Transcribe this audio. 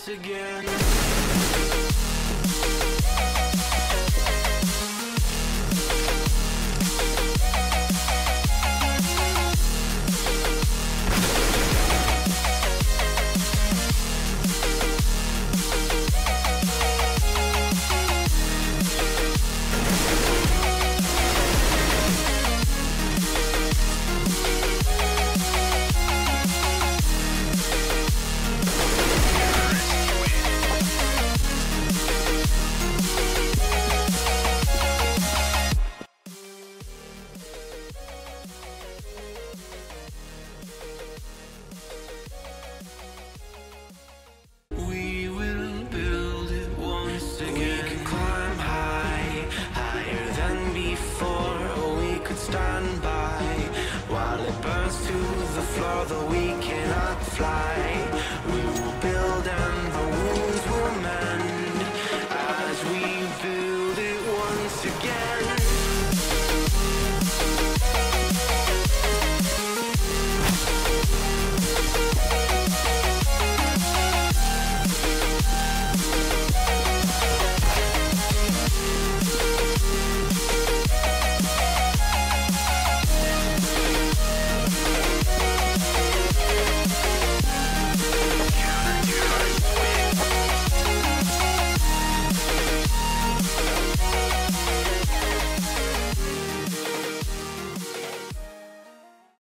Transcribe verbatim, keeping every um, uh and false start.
once again. We will build it once again. We can climb high, higher than before, or we could stand by while it burns to the floor, though we cannot fly. We will build and the